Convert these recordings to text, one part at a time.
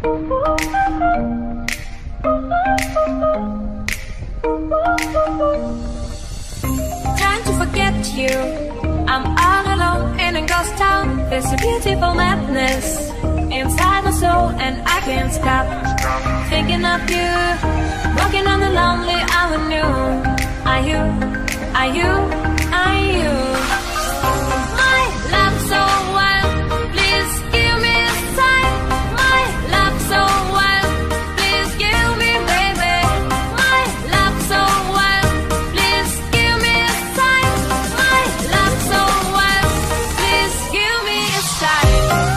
Trying to forget you, I'm all alone in a ghost town. There's a beautiful madness inside my soul, and I can't stop thinking of you. Walking on the lonely avenue. Are you, are you, are you my love so wild? Please give me a sign. My love so wild. Please give me, baby. My love so wild. Please give me a sign. My love so wild. Please give me a sign.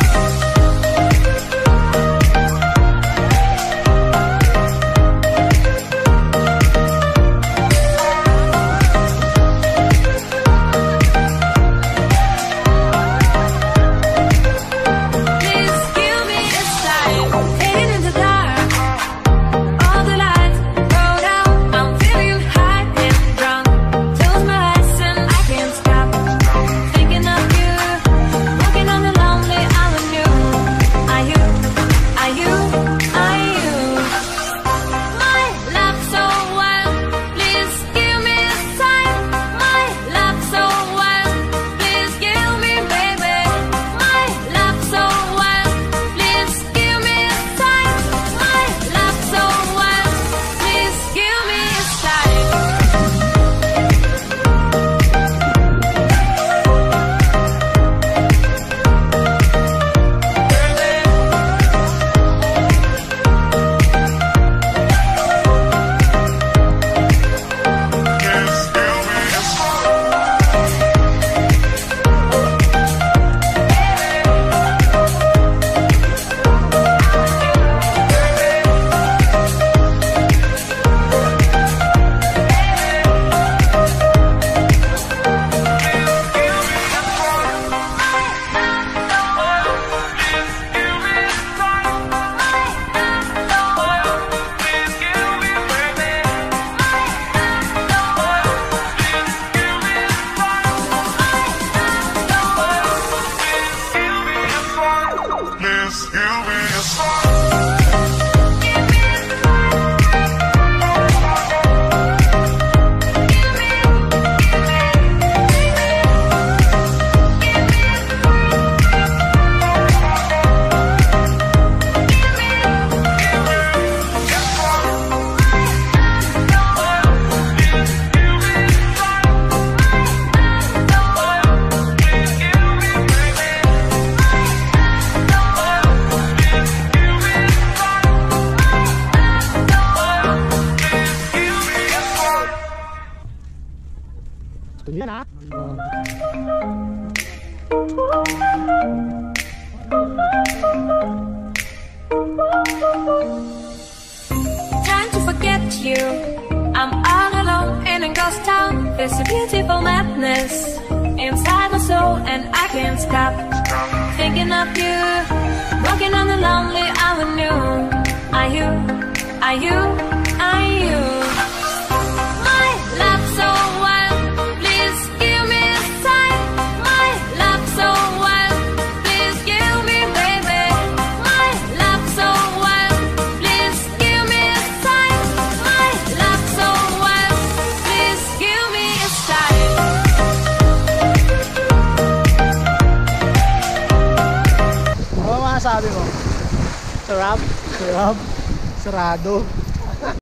Yan ha. Trying to forget you, I'm all alone in a ghost town. There's a beautiful madness inside my soul, and I can't stop thinking of you. Walking on the lonely avenue. Are you, are you, are you my love so wild? Please give me a sign. My love so wild. Please give me, baby. My love so wild. Please give me a sign. My love so wild. Please give me a sign. Ano masasabi mo? Sarap? Sarap? Sarado?